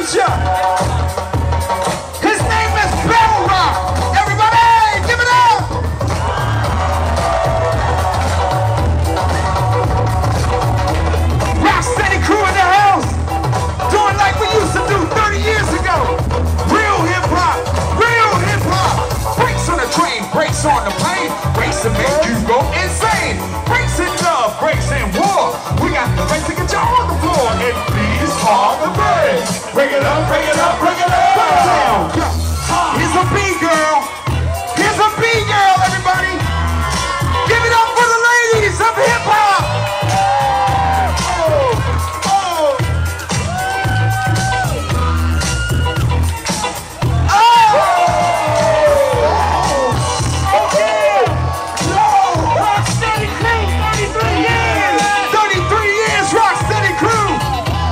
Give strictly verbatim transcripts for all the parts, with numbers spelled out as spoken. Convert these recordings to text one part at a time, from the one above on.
introduce ya. His name is Bell Rock. Everybody, give it up. Rocksteady crew in the house, doing like we used to do thirty years ago. Real hip hop, real hip hop. Brakes on the train, brakes on the plane. Brakes to make you go insane. Brakes in love, brakes in war. We got the brakes to get you on the floor. And these are the brakes. Bring it up, bring it up, bring it up. Here's a B-girl. Here's a B-girl, everybody. Give it up for the ladies of hip hop.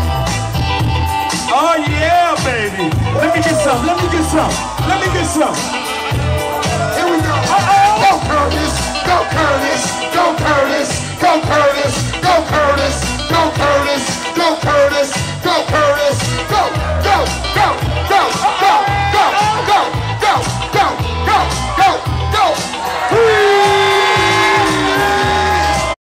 Let me get some. Let me get some.